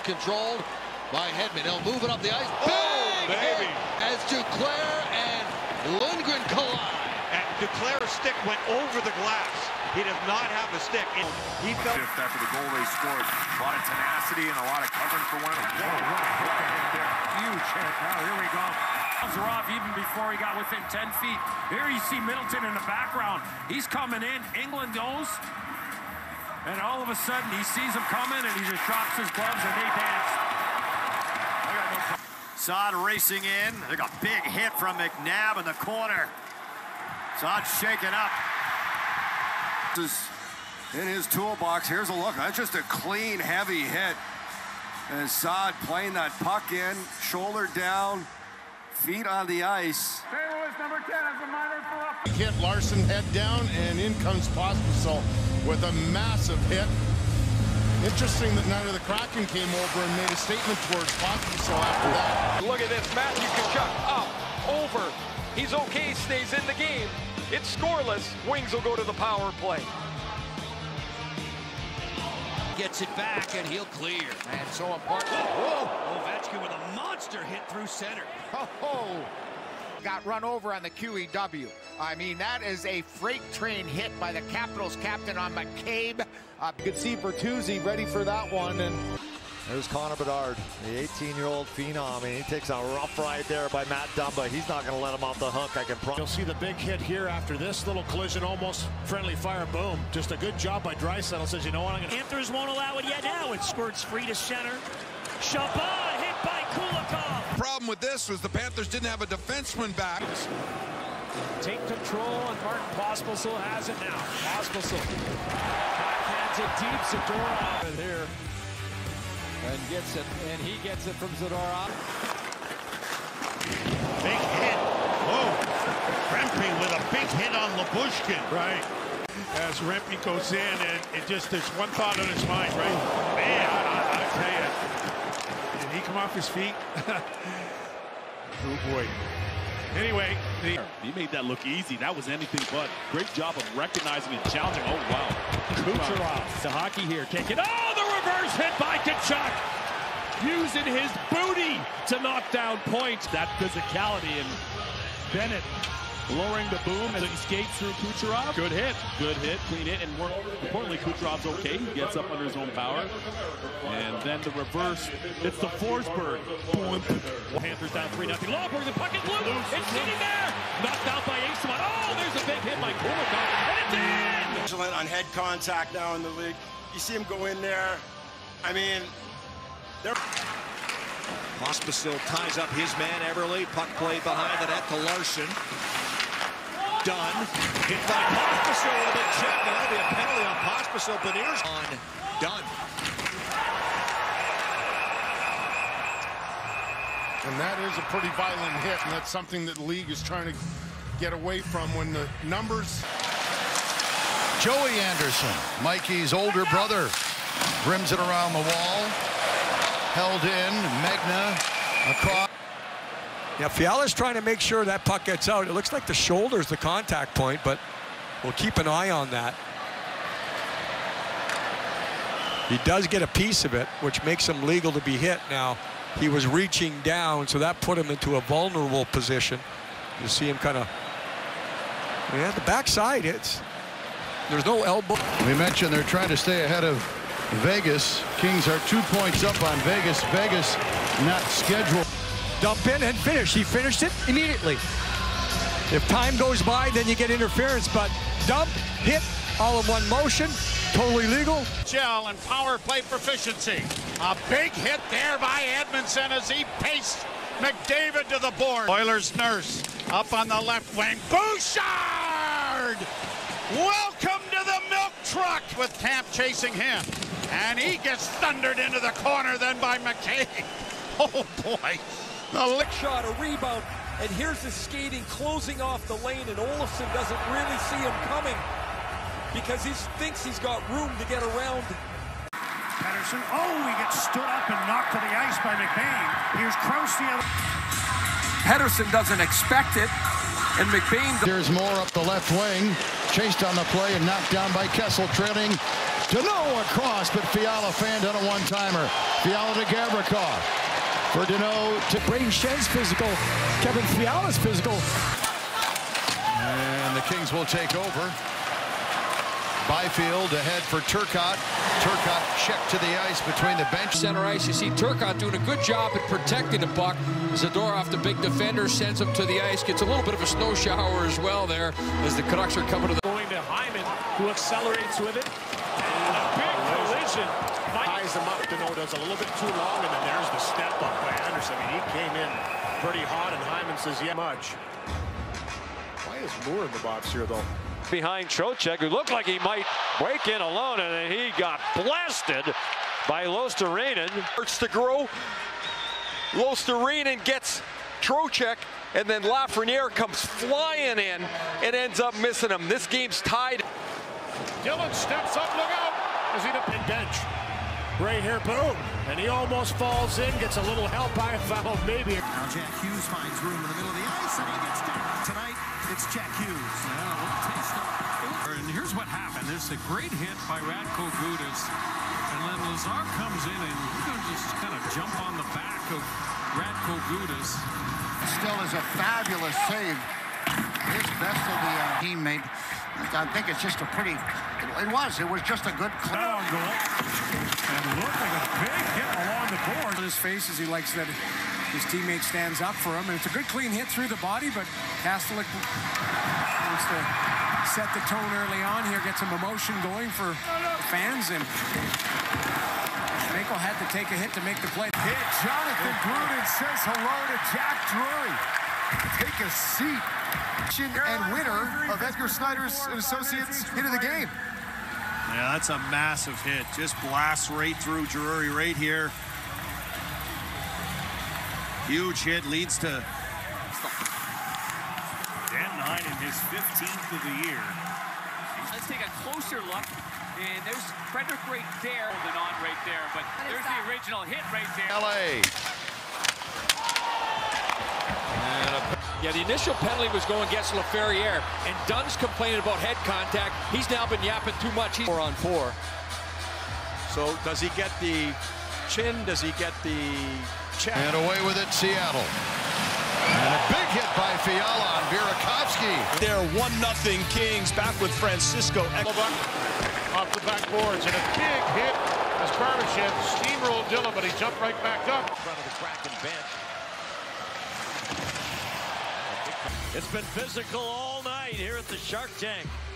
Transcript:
controlled by Hedman. He'll move it up the ice. Big hit as Duclair and Lundgren collide. And Duclair's stick went over the glass. He does not have a stick. He felt shift after the goal they scored. A lot of tenacity and a lot of covering for one. Huge hit. Now here we go. Gloves are off even before he got within 10 feet. Here you see Middleton in the background. He's coming in. England goes. And all of a sudden he sees him coming and he just drops his gloves and they dance. Saad racing in. They got a big hit from McNabb in the corner. Saad shaken up. In his toolbox. Here's a look. That's just a clean, heavy hit. And Saad playing that puck in, shoulder down, feet on the ice. Number 10 has a minor for hit Larson head down, and in comes Pospisil with a massive hit. Interesting that none of the Kraken came over and made a statement towards Pospisil after that. Look at this, Matthew Tkachuk up, over. He's okay, stays in the game. It's scoreless. Wings will go to the power play. Gets it back and he'll clear. And so important. Whoa! Ovechkin with a monster hit through center. Oh, got run over on the QEW. I mean, that is a freight train hit by the Capitals captain on McCabe. You could see Bertuzzi ready for that one. And there's Connor Bedard, the 18-year-old phenom. He takes a rough ride there by Matt Dumba. He's not going to let him off the hook, I can promise. You'll see the big hit here after this little collision, almost friendly fire, boom. Just a good job by Draisaitl. Says, you know what, I'm going to... Panthers won't allow it yet now. It squirts free to center. Chabot hit by Kulikov. The problem with this was the Panthers didn't have a defenseman back. Take control, and Martin Pospisil has it now. Pospisil backhands it deep. Zadorov here. And gets it, and he gets it from Zadorov. Big hit. Whoa. Rempe with a big hit on Lyubushkin. Right. As Rempe goes in, and it just, there's one thought on his mind, right? Man, I tell you. Did he come off his feet? Oh, boy. Anyway, he made that look easy. That was anything but. Great job of recognizing and challenging. Oh, wow. Kucherov to hockey here. Take it. Oh, the reverse hit by Tkachuk. Using his booty to knock down points. That physicality, and Bennett lowering the boom as he skates through Kucherov. Good hit. Good hit. Clean hit. And more importantly, Kucherov's okay. He gets up under his own power. And then the reverse. It's the Forsberg. Panthers down 3-0. Lawberg, the puck is loose. It's sitting there. Knocked out by Eastman. Oh, there's a big hit by Kulikov. And it's in! Excellent on head contact now in the league. You see him go in there. I mean, they're... Pospisil ties up his man, Everly. Puck play behind the net to Larson. Done. Hit by Pospisil with a check. That'll be a penalty on Pospisil. Beniers on Dunn. And that is a pretty violent hit, and that's something that the league is trying to get away from when the numbers. Joey Anderson, Mikey's older brother, brims it around the wall. Held in, Magna across. Yeah, Fiala's trying to make sure that puck gets out. It looks like the shoulder's the contact point, but we'll keep an eye on that. He does get a piece of it, which makes him legal to be hit. Now, he was reaching down, so that put him into a vulnerable position. You see him kind of, yeah, the backside, there's no elbow. We mentioned they're trying to stay ahead of Vegas. Kings are 2 points up on Vegas. Vegas not scheduled. Dump in and finish. He finished it immediately. If time goes by, then you get interference, but dump, hit, all in one motion, totally legal. NHL and power play proficiency. A big hit there by Edmondson as he paced McDavid to the board. Oilers nurse up on the left wing. Bouchard! Welcome to the milk truck with Camp chasing him. And he gets thundered into the corner then by McCabe. Oh, boy. A lick shot, a rebound, and here's the skating closing off the lane, and Olofsson doesn't really see him coming because he thinks he's got room to get around. Pettersson, he gets stood up and knocked to the ice by McBain. Here's Krause the other. Pettersson doesn't expect it, and McBain... There's more up the left wing, chased on the play and knocked down by Kessel, trailing Danault across, but Fiala fanned on a one-timer. Fiala to Gavrikov. For Danault to Brayden Schenn's physical. Kevin Fiala's physical. And the Kings will take over. Byfield ahead for Turcotte. Turcotte checked to the ice between the bench. Center ice, you see Turcotte doing a good job at protecting the puck. Zadorov, the big defender, sends him to the ice. Gets a little bit of a snow shower as well there as the Canucks are coming to the... Going to Hyman, who accelerates with it. And a big collision. Ties him up. Danault does a little bit too long, and then there's the step up by Anderson. I mean, he came in pretty hot, and Hyman says, yeah, much. Why is Moore in the box here, though? Behind Trocheck, who looked like he might break in alone, and then he got blasted by Luostarinen. Starts to grow. Luostarinen gets Trocheck, and then Lafreniere comes flying in and ends up missing him. This game's tied. Dillon steps up, look out! Is he the bench? Right here, boom! And he almost falls in, gets a little help I found, maybe. Now Jack Hughes finds room in the middle of the ice, and he gets down. Tonight, it's Jack Hughes. And here's what happened. There's a great hit by Radko Gudas. And then Lazar comes in and he's going to just kind of jump on the back of Radko Gudas. Still is a fabulous save. His best of the teammate. I think it's just a pretty... It was just a good goal. And look at a big hit along the board. On his face as he likes that his teammate stands up for him. And it's a good clean hit through the body, but Kastelik wants to set the tone early on here, get some emotion going for fans, and Schmeichel had to take a hit to make the play. Hit. Jonathan Gruden says hello to Jack Drury. Take a seat. And winner of Edgar Snyder's and Associates into the game. Yeah, that's a massive hit. Just blasts right through Drury right here. Huge hit, leads to... Dan Nine in his 15th of the year. Let's take a closer look. And there's Frederick right there. Holding on right there, but there's the original hit right there. LA. Yeah, the initial penalty was going against Laferriere, and Dunn's complaining about head contact. He's now been yapping too much. He's 4-on-4. So does he get the chin? Does he get the check? And away with it, Seattle. And a big hit by Fiala on Burakovsky. They're 1-0 Kings, back with Francisco. Off the backboards, and a big hit as Barbashev steamrolled Dillon, but he jumped right back up. In front of the Kraken bench. It's been physical all night here at the Shark Tank.